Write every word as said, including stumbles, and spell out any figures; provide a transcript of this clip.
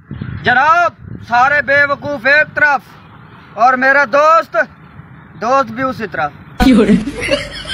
जनाब सारे बेवकूफ एक तरफ और मेरा दोस्त दोस्त भी उसी तरफ।